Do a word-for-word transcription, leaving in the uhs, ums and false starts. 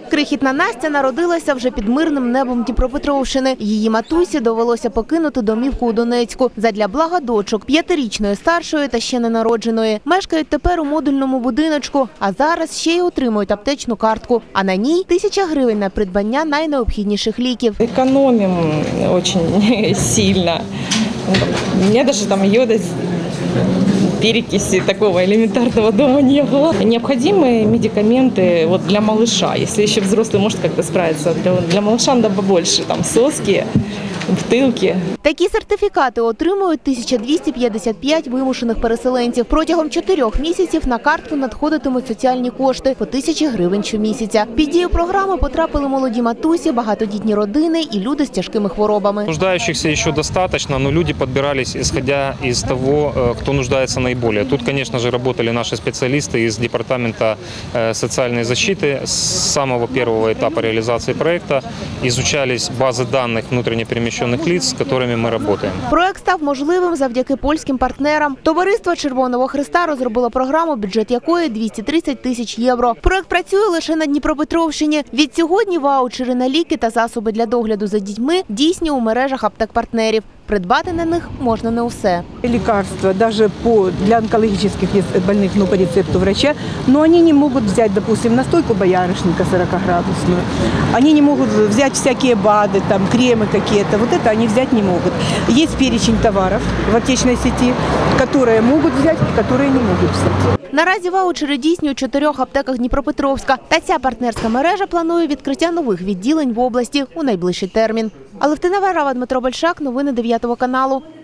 Крихітна Настя народилася вже під мирним небом Дніпропетровщини. Її матусі довелося покинути домівку у Донецьку задля блага дочок – п'ятирічної старшої та ще ненародженої. Мешкають тепер у модульному будиночку, а зараз ще й отримують аптечну картку. А на ній – тисяча гривень на придбання найнеобхідніших ліків. Економимо дуже сильно. У мене навіть там йода, перекиси такого элементарного дома не было. Необходимые медикаменты вот для малыша. Если еще взрослый может как-то справиться, для, для малыша надо побольше. Там соски, бутилки. Такі сертифікати отримують тисяча двісті п'ятдесят п'ять вимушених переселенців. Протягом чотирьох місяців на картку надходитимуть соціальні кошти – по тисячі гривень щомісяця. Під дію програми потрапили молоді матусі, багатодітні родини і люди з тяжкими хворобами. Нуждающихся еще достаточно, но люди подбирались, исходя из того, кто нуждается наиболее. Тут, конечно же, работали наши специалисты из Департамента социальной защиты. С самого первого этапа реализации проекта изучались базы данных внутренне перемещенных лиц, с которыми ми працюємо. Проект став можливим завдяки польським партнерам. Товариство Червоного Хреста розробило програму, бюджет якої – двісті тридцять тисяч євро. Проект працює лише на Дніпропетровщині. Відсьогодні ваучери на ліки та засоби для догляду за дітьми дійсні у мережах аптек-партнерів. Придбати на них можна не усе. Лекарства даже по, для онкологических больных, ну, по рецепту врача, но они не могут взять, допустим, настойку боярышника сорокаградусную. Они не могут взять всякие БАДы, там, кремы какие-то. Вот это они взять не могут. Есть перечень товаров в аптечной сети, которые могут взять и которые не могут взять. Наразі ваучери дійсні у чотирьох аптеках Дніпропетровська. Та ця партнерська мережа планує відкриття нових відділень в області у найближчий термін. Алевтина Варава, Дмитро Большак, новини дев'ятого каналу.